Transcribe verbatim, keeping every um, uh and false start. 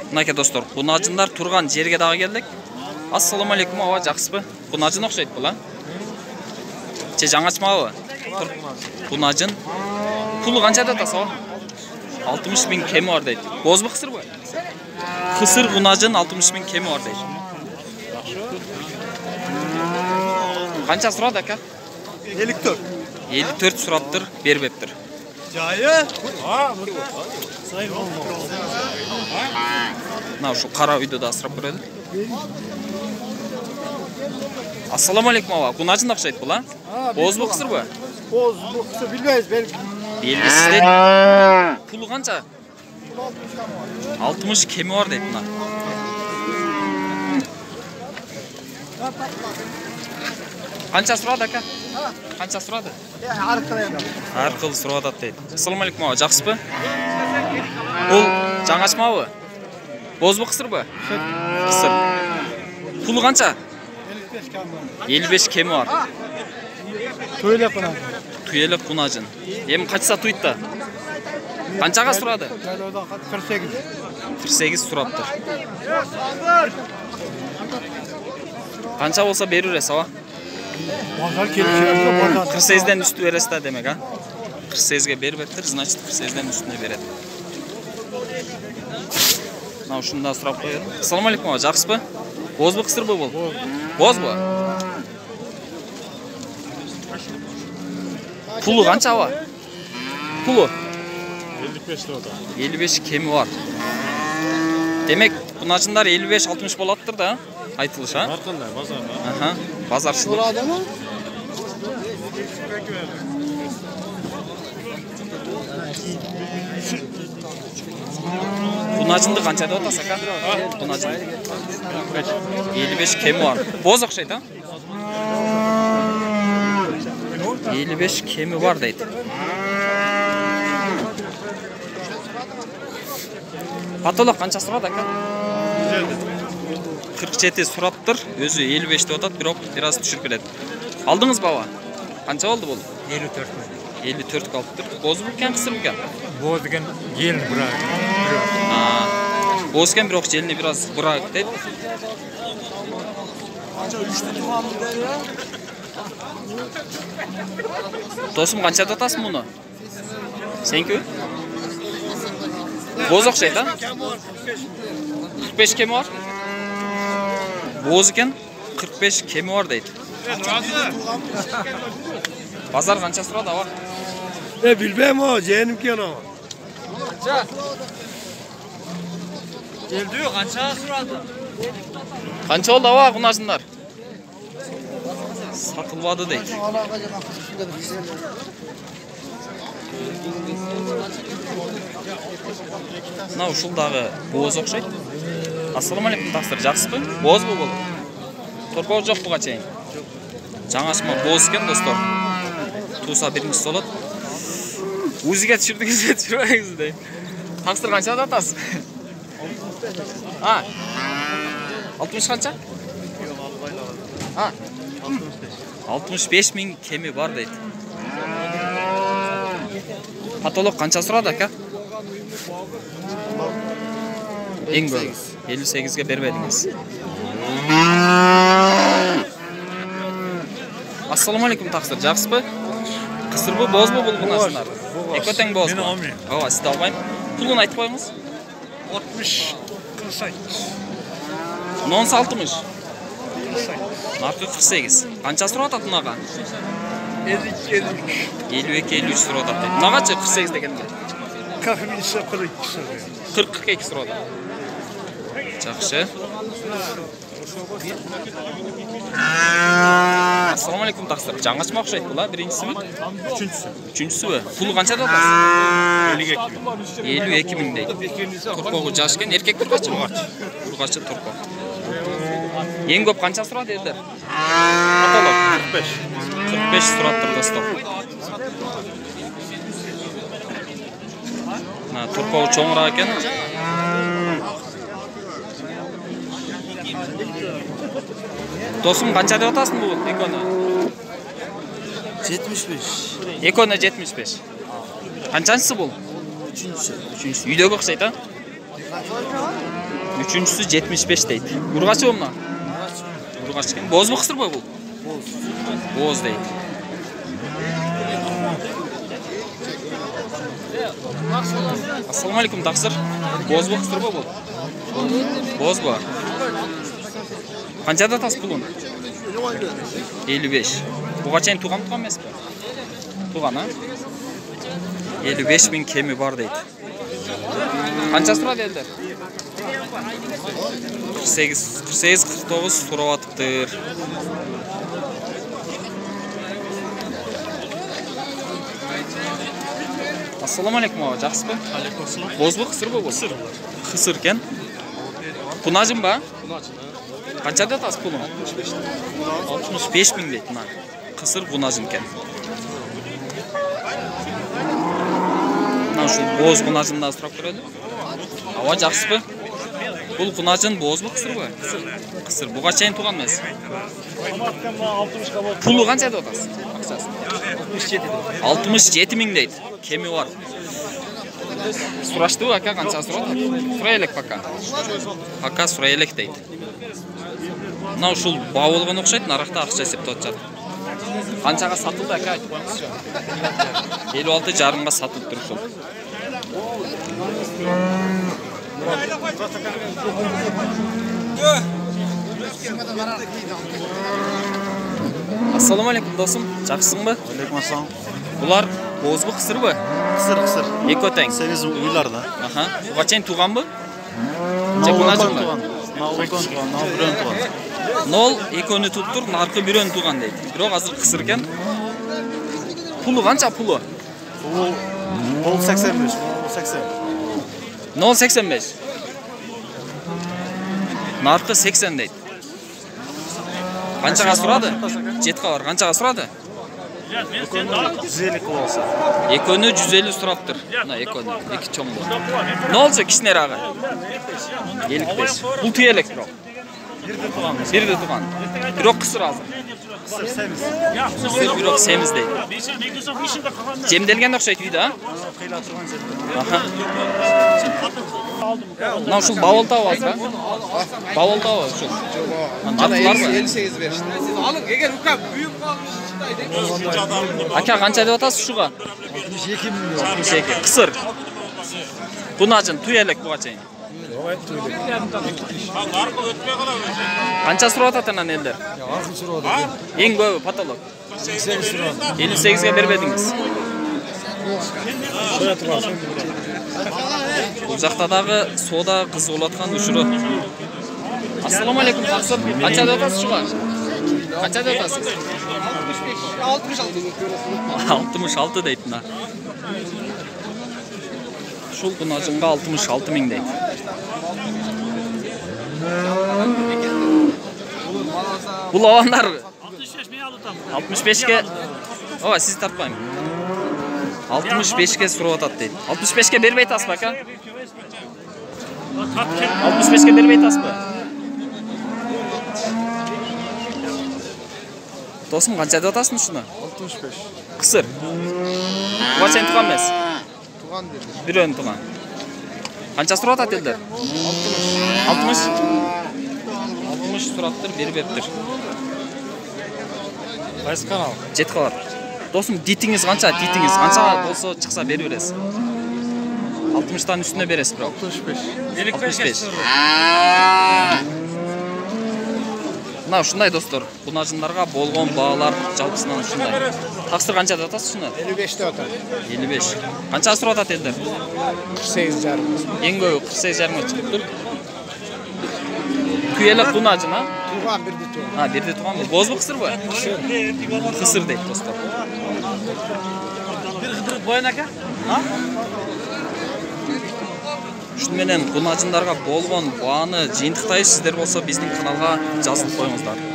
Мынакей достор, кунажындар турган жерге дагы келдик. Ассаламу алейкум, аба, жакшысызбы? Кунажын окшойт бул, а? Же жаңачмабы? Кунажын. Пулу канча деп атасыз, аба? алтымыш миң кеми бар дейт. Бозбу кысырбы? Кысыр кунажын алтымыш миң кеми бар дейт. Канча сурады ака? ellik dört. ellik dört surattır, berбептир. Жайы? Мына ушу кара үйдө да асырап көрөлү. Ассаламу алейкум, аба. Кунажын окшойт бул, а? Бозбу кысырбы? Bozbu kısa bilmeyiz belki. Белгисиз дейт. Пулу канча? алтымыш кеми бар дейт мына. Канча сурады ака? Канча сурады? Ар кыл сурап атат дейт. Ассаламу алейкум, аба, жакшысызбы? Бул жаңачмабы? Бозбу кысырбы? Кысыр. Пулу канча? ellik beş кеми бар. Töylep bana. Tüyelek kunajın. Em kaçsa tuyt da? Kançaga surады? kırk sekiz. kırk sekiz suraptır. Kança olsa berür esa, ha? Bazar kelişerse kırk sekizden üstü veresi de demek, ha? kırk sekizge berбептир, значит kırk sekizden üstüne beredi. Мына ушуну да сурап коелу. Ассаламу алейкум, аба, жакшысызбы? Бозбу кысырбы бул? Бозбу? Pulu kança var? Pulu? ellik beş lira. ellik beş kemi var. Demek kunajınlar ellik beş altmış bolattır da aytılış, ha? Arkanda bazarda. Aha, bazarçılık. Burada mı? Kunajındı kança da otasak, ha? Kunajın. ellik beş kemi var. Boz okşayt, ha? ellik beş kemi var deydi. Patolog kança surады aka? kırk жети suraptır. Özü ellik beş de otat, birok biraz düşürüp beredi. Aldınız baba? Kança oldu bol? ellik dört. ellik dört kalıptır. Boz buken, kısır buken? Boz degen gelin bırak. Bozken birok jelini biraz bırak deydi. Dostum, kança da atasın bunu? Senki? Boz okşaydı, ha? kırk beş kemi var. Boz iken kırk beş kemi var deydi. Pazar kança surады, aба? E bilmem o, jenim ki onu. Kança? Geldi yok, kança surады? Kança oldu, aба, kunajınlar? Satılmadı deydi. Мына ушул дагы боз окшойт. Ассаламу алейкум, тақсыр, жакшысызбы? Боз бу бул? Торкоо жок буга чейин. Жаңачма боз экен, достор. Туса биринчиси болот. Узиге түшүрдүңүз, түшүрбөңүз дейт. Тақсыр канча деп атасыз? А? алтымыш канча? А? алтымыш беш миң кеми бар дейт. Patolog kança surады aka? Eң көп. ellik segizge berбедиңиz. Ассаламу алейкум, тақсыр, жакшысызбы? Кысырбы, бозбу бул кунажындар? Эки тең боз. Мен алмайм. Ооба, сиз да албайм. Пулун айтып коюңуз. altmış kırk sekiz. Нонс алтымыш. Наркы кырк сегиз. Канча сурап атат мунага? ellik ellik. ellik эки элүү үч сурап атат дейт. Мунагачы кырк сегиз дегенге? Kafim ise kırk iki. кырк эки сурап атат. Жакшы. Ассаламу алейкум, тақсыр. Жаңачма окшойт бул, а? Биринчисиби? Üçüncüsü. Үчүнчүсүбү? Пулу канча деп атасыз? ellik iki. ellik эки миң дейт. Туркогу жаш экен, эркек туркачы? Туркачы турко. Эң көп канча сурады элдер? Patolog kırk beş. кырк беш сураптыр, достор. Мына туркогу чоңураак экен. Досым, канча деп атасың бул экөнү? жетимиш беш. Экөнү жетимиш беш. Канчанчысы бул? Үчүнчүсү. Үчүнчүсү. Үйдөгү окшойт, а? Üçüncüsü жетимиш беш дейт. Ургачы бу мына? Ургач экен. Бозбу кысыр бу? Боз. Боз дейт. Ассаламу алейкум, тақсыр. Бозбу кысыр бу бу? Боз бу. Канчада тас пулун? элүү беш. Буга чейин туган туган эмеспи? Туган, а? элүү беш миң кеми бар дейт. Канча сурат элдер? кырк сегиз, кырк сегиз, кырк тогуз сурап атыптыр. Ассаламу алейкум ага, жакшысызбы? Алейкум ассалам. Бозбу кысыр бу? Кысыр. Кысыр экен. Кунажын ба? Кунажын. Канчада тас пулун? алтымыш беш миң дейт мына. Кысыр кунажын экен. Мына ушул боз кунажында сурап көрөлү. Ава жакшысызбы? Бул кунажын бозбу кысырбы? Кысыр. Кысыр. Буга чейин туган эмес. Пулу канча деп атасыз? Акчасы? алтымыш жети миң дейт. Кеми бар. Сураштыбы ака, канча сурат? Сурай элек пока. Пока сурай элек дейт. Мына ушул баа болгон окшойт, наракта акча эсептеп атышат. Канчага сатылды ака, айтып коюңузчу. элүү алты жарымга сатылып тур ушул. Ассаламу алейкум досум, жакшысыңбы? Алейкум ассалам. Булар бозбу кысырбы? Кысыр, кысыр. Эки тең. Сегиз уйларда. Аха. Буга чейин туганбы? Же кунажынбы? Наулкон туган, нал бирөн туган. Нол экөөнү туттур, наркы бирөөнү туган дейт. Бирок азыр кысыр экен. Пулу канча пулу? Бул нол сексен беш, сексен. нол сексен беш. Наркы сексен дейт. Канчага сурады? жети бар. Канчага сурады? жүз элүү болса. Экөөнү жүз элүү сураптыр. Мына экөөнү, эки чоңду. Не болчу кичинери ага? элүү беш. Бул түйелек бирок. Бирде туган. Бирде туган. Бирок кысыр азыр. Кысыр семиз. Кысыр бирок семиз дейт. Жемделген окшойт үйдө, а? Кыйла турган жерде. Аха. Мына ушул бавылтабы азыр, а? Бавылтабы ушул. Аттылар ба? elli sekiz verişti. Alın, eğer uka büyük kalmıştaydı. Ака канча деп атасыз ушуга? алтымыш эки миң. алтымыш эки. Кысыр. Кунажын түйелек буга чейин. Канча сурап атат анан элдер? Азыр сурап атат. Эң көбү потолок. сексен сурап. элүү сегизге бербедиңиз. Шоя турган. Бул жакта дагы сода кыз болуп аткан учуру. Ассаламу алейкум, тақсыр. Канча деп атасыз ушуга? Канча деп атасыз? altmış altı. алтымыш алты дейт мына. Ушул кунажынга алтымыш алты миң дейт. Бул авандар алтымыш бешке. Ооба, сизди тартпайм. алтымыш бешке сурап атат дейт. алтымыш бешке бербей атасызбы ака? алтымыш бешке бербей атасызбы? Досым, канча деп атасың ушуну? алтымыш беш. Кысыр. Буга чейин туган эмес? Tuğan dedi. Бирөөнү туган. Канча сурап атат элдер? алтымыш. алтымыш сураттыр, бербептир. Кайсы канал? жети бар. Досум, дитиңиз канча? Дитиңиз канча болсо чыкса берип бересиз. алтымыштан үстүнө бересиз бирок. алтымыш беш. алтымыш беш. Мына ушундай достор, кунажындарга болгон баалар жалпысынан ушундай. Таксыр канча деп атасыз ушуну? elli beşte atar. элүү беш. Канча сурап атат элдер? kırk sekiz jarım. Эң көбү кырк сегиз жарымга чыгыптыр. Түйелек кунажын, а? Tuğan bir de tuğan. А, бирде туганбы? Бозбу кысырбы? Кысыр дейт достор. Bir kıdırık boyun aka. Ушун менен кунажындарга болгон бааны жыйынтыктайбыз. Сиздер болсо биздин каналга жазылып коюңуздар.